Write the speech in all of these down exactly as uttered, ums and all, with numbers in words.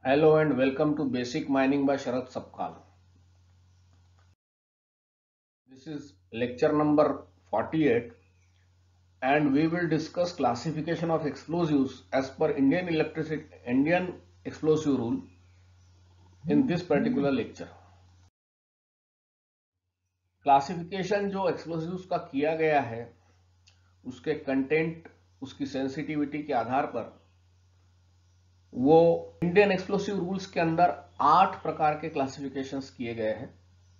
Hello and welcome to Basic Mining by Sharat Sapkal. This is lecture number forty-eight and we will discuss classification of explosives as per Indian electricity Indian explosive rule in this particular lecture. Classification जो explosives का किया गया है उसके content, उसकी sensitivity के आधार पर वो इंडियन एक्सप्लोसिव रूल्स के अंदर आठ प्रकार के क्लासिफिकेशंस किए गए हैं,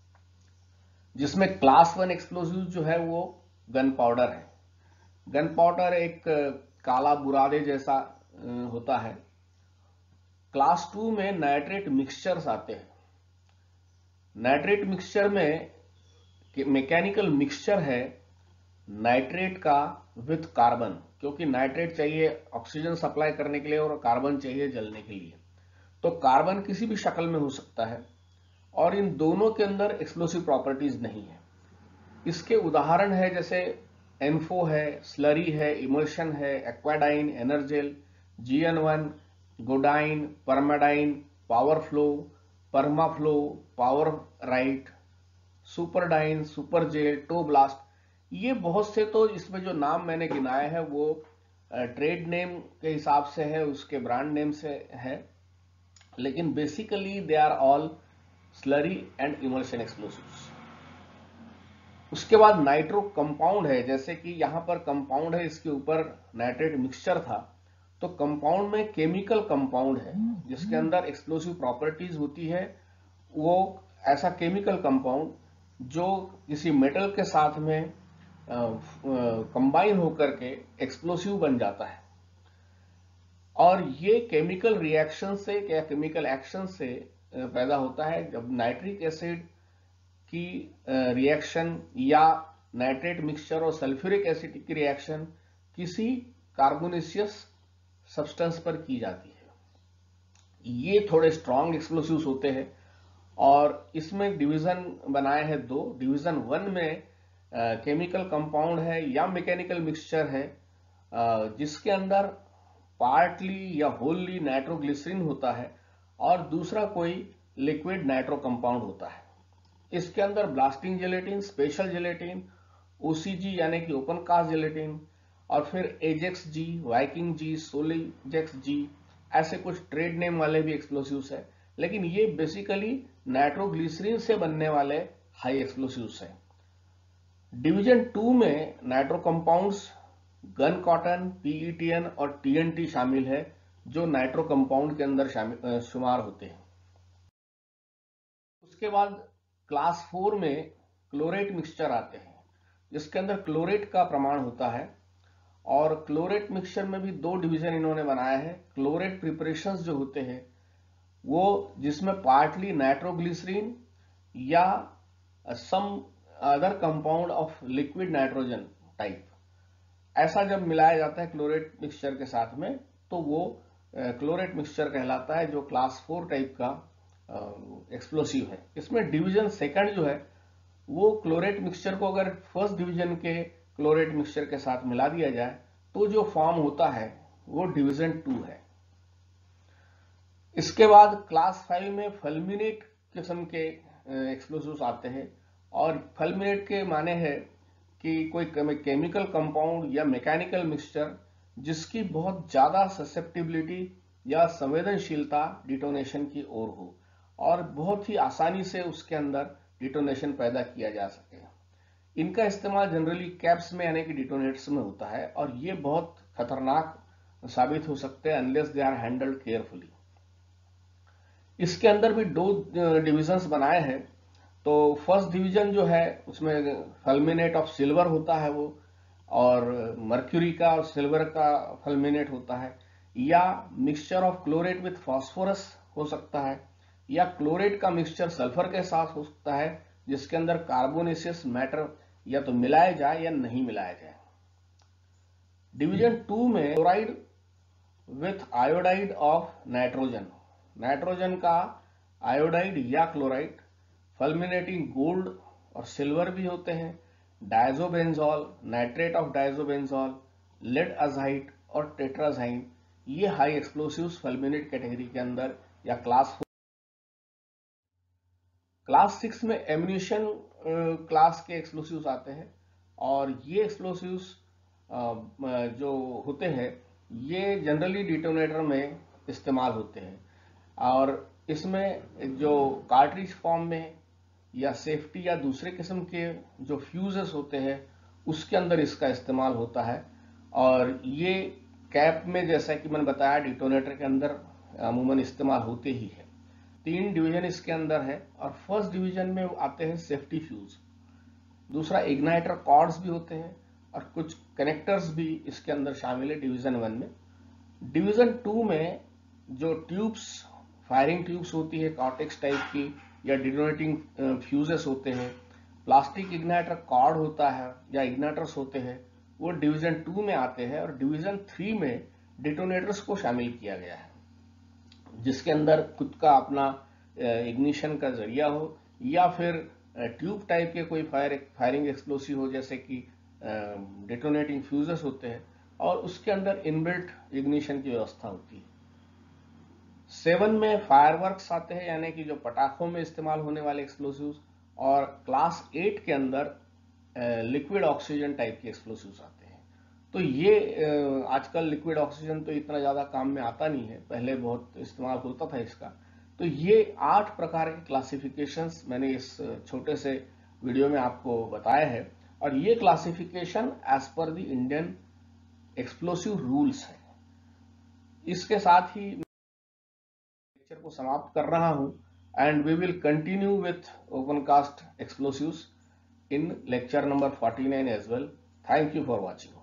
जिसमें क्लास वन एक्सप्लोसिव जो है वो गन पाउडर है। गन पाउडर एक काला बुरादे जैसा होता है। क्लास टू में नाइट्रेट मिक्सचर्स आते हैं। नाइट्रेट मिक्सचर में मैकेनिकल मिक्सचर है नाइट्रेट का विथ कार्बन, क्योंकि नाइट्रेट चाहिए ऑक्सीजन सप्लाई करने के लिए और कार्बन चाहिए जलने के लिए। तो कार्बन किसी भी शक्ल में हो सकता है और इन दोनों के अंदर एक्सप्लोसिव प्रॉपर्टीज नहीं है। इसके उदाहरण है जैसे एनफो है, स्लरी है, इमल्शन है, Aquadyne, Energel, G N one, Godyne, Permadyne, Power Flow, Permaflow, Power Rite, Superdyne, Supergel, Toblast. ये बहुत से तो इसमें जो नाम मैंने गिनाए हैं वो ट्रेड नेम के हिसाब से है, उसके ब्रांड नेम से है, लेकिन basically they are all slurry and emulsion explosives. उसके बाद नाइट्रो कंपाउंड है, जैसे कि यहां पर कंपाउंड है, इसके ऊपर नाइट्रेट मिक्सचर था, तो कंपाउंड में केमिकल कंपाउंड है जिसके अंदर एक्सप्लोसिव प्रॉपर्टीज होती है। वो ऐसा केमिकल कंपाउंड जो किसी मेटल के साथ में कंबाइन होकर के एक्सप्लोसिव बन जाता है, और ये केमिकल रिएक्शन से या केमिकल एक्शन से पैदा होता है। जब नाइट्रिक एसिड की रिएक्शन या नाइट्रेट मिक्सचर और सल्फ्यूरिक एसिड की रिएक्शन किसी कार्बोनेशियस सब्सटेंस पर की जाती है, ये थोड़े स्ट्रॉन्ग एक्सप्लोसिव्स होते हैं। और इसमें डिवीजन बनाए हैं दो। डिवीजन वन में केमिकल कंपाउंड है या मैकेनिकल मिक्सचर है uh, जिसके अंदर पार्टली या होलली नाइट्रोग्लिसरीन होता है, और दूसरा कोई लिक्विड नाइट्रो कंपाउंड होता है। इसके अंदर blasting gelatine, special gelatine, OCG यानी कि ओपन कास्ट जेलेटिन, और फिर एजेक्स जी, वाइकिंग जी, सोलिजेक्स जी, ऐसे कुछ ट्रेड नेम वाले भी एक्सप्लोसिव्स है, लेकिन ये बेसिकली नाइट्रोग्लिसरीन से बनने वाले हाई एक्सप्लोसिव्स हैं। डिवीजन टू में nitro compounds gun cotton, PETN और टीएनटी शामिल है, जो नाइट्रो कंपाउंड के अंदर शामिल शुमार होते हैं। उसके बाद क्लास फोर में क्लोरेट मिक्सचर आते हैं, जिसके अंदर क्लोरेट का प्रमाण होता है। और क्लोरेट मिक्सचर में भी दो डिवीजन इन्होंने बनाया है। क्लोरेट प्रिपरेशंस जो होते हैं वो जिसमें पार्टली नाइट्रोग्लिसरीन या some other compound of liquid nitrogen type, ऐसा जब मिलाया जाता है क्लोरेट मिक्सचर के साथ में, तो वो क्लोरेट मिक्सचर कहलाता है, जो क्लास फोर टाइप का एक्सप्लोसिव है। इसमें डिवीजन सेकंड जो है वो क्लोरेट मिक्सचर को अगर फर्स्ट डिवीजन के क्लोरेट मिक्सचर के साथ मिला दिया जाए तो जो फॉर्म होता है वो डिवीजन टू है। इसके बाद क्लास फाइव में फल्मिनेट किस्म के एक्सप्लोसिव्स आते हैं, और फल्मिनेट के माने है कि कोई केमिकल कंपाउंड या मैकेनिकल मिक्सचर जिसकी बहुत ज्यादा ससेप्टिबिलिटी या संवेदनशीलता डिटोनेशन की ओर हो, और बहुत ही आसानी से उसके अंदर डिटोनेशन पैदा किया जा सके। इनका इस्तेमाल जनरली कैप्स में यानी कि डिटोनेटर्स में होता है, और ये बहुत खतरनाक साबित हो सकते हैं unless they are handled carefully. इसके अंदर भी दो डिविजन्स बनाए हैं। तो फर्स्ट डिवीजन जो है उसमें फल्मिनेट ऑफ सिल्वर होता है वो, और मर्क्यूरी का और सिल्वर का फल्मिनेट होता है, या mixture of chlorate with phosphorus हो सकता है, या क्लोरेट का मिक्सचर सल्फर के साथ हो सकता है, जिसके अंदर कार्बोनेशियस मैटर या तो मिलाया जाए या नहीं मिलाया जाए। डिवीजन टू में chloride with iodide of nitrogen, nitrogen का आयोडाइड या क्लोराइड, फल्मिनेटिंग गोल्ड और सिल्वर भी होते हैं, diazobenzol, nitrate of diazobenzol, lead azide और टेट्राजाइन, ये हाई एक्सप्लोसिव्स फल्मिनेट कैटेगरी के अंदर या क्लास क्लास सिक्स में एम्यूनिशन क्लास के एक्सप्लोसिव्स आते हैं, और ये एक्सप्लोसिव्स जो होते हैं ये जनरली डिटोनेटर में इस्तेमाल होते हैं, और इसमें जो कार्ट्रिज फॉर्म में या सेफ्टी या दूसरे किस्म के जो फ्यूजेस होते हैं उसके अंदर इसका इस्तेमाल होता है। और ये कैप में, जैसा कि मैंने बताया, डिटोनेटर के अंदर अमूमन इस्तेमाल होते ही है। तीन डिवीजन इसके अंदर है, और फर्स्ट डिवीजन में आते हैं सेफ्टी फ्यूज, दूसरा इग्नाइटर कॉर्ड्स भी होते हैं, और कुछ कनेक्टर्स भी इसके अंदर शामिल है डिवीजन वन में। डिवीजन टू में जो ट्यूब्स, फायरिंग ट्यूब्स होती है कॉर्टेक्स टाइप की, या डिटोनेटिंग फ्यूजेस होते हैं, प्लास्टिक इग्नाइटर कॉर्ड होता है या इग्नाइटर्स होते हैं, वो डिवीजन टू में आते हैं। और डिवीजन थ्री में डिटोनेटर्स को शामिल किया गया है, जिसके अंदर खुद का अपना इग्निशन का जरिया हो, या फिर ट्यूब टाइप के कोई फायर फायरिंग एक्सप्लोसिव हो, जैसे कि डिटोनेटिंग फ्यूजेस होते हैं, और उसके अंदर इनबिल्ट इग्निशन की व्यवस्था होती है। सेवन में फायरवर्क्स आते हैं, यानी कि जो पटाखों में इस्तेमाल होने वाले एक्सप्लोसिव्स, और क्लास एट के अंदर लिक्विड ऑक्सीजन टाइप के एक्सप्लोसिव्स आते हैं। तो ये आजकल लिक्विड ऑक्सीजन तो इतना ज्यादा काम में आता नहीं है, पहले बहुत इस्तेमाल होता था इसका। तो ये आठ प्रकार के क्लासिफिकेशंस मैंने इस छोटे से वीडियो में आपको बताया है, और ये classification as per the Indian explosive rules है। इसके साथ ही लेक्चर को समाप्त कर रहा हूं, and we will continue with open cast explosives in lecture number forty-nine as well. Thank you for watching.